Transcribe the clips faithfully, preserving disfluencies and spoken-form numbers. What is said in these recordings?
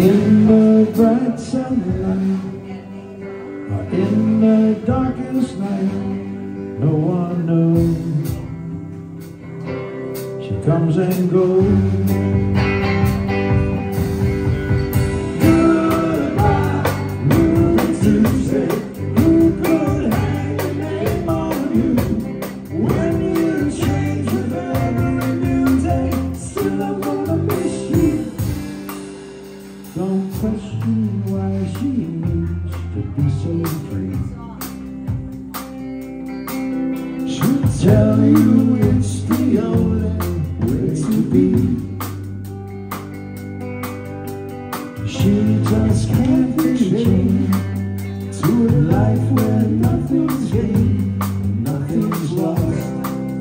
In the bright sunlight, or in the darkest night, no one knows. She comes and goes. Goodbye, moving Tuesday. Who could hang a name on you when you change with every new day? Still I'm gonna miss you. Don't question why she needs to be so free. She'll tell you it's the only way to be. She just can't be chained to a life where nothing's gained, nothing's lost.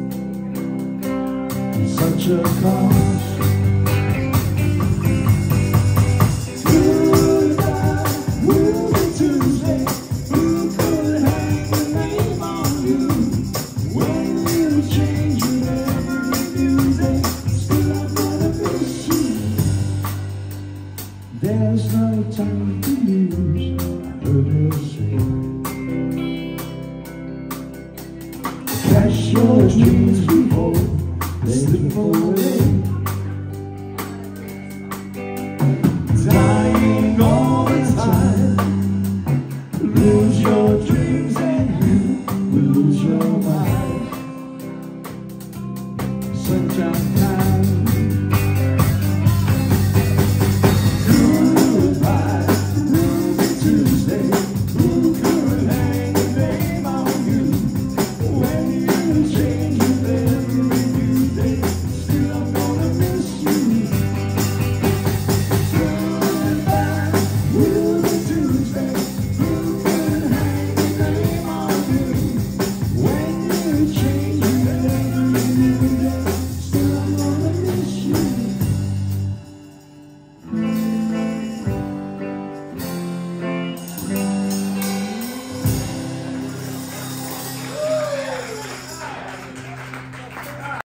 It's such a cost. There's no time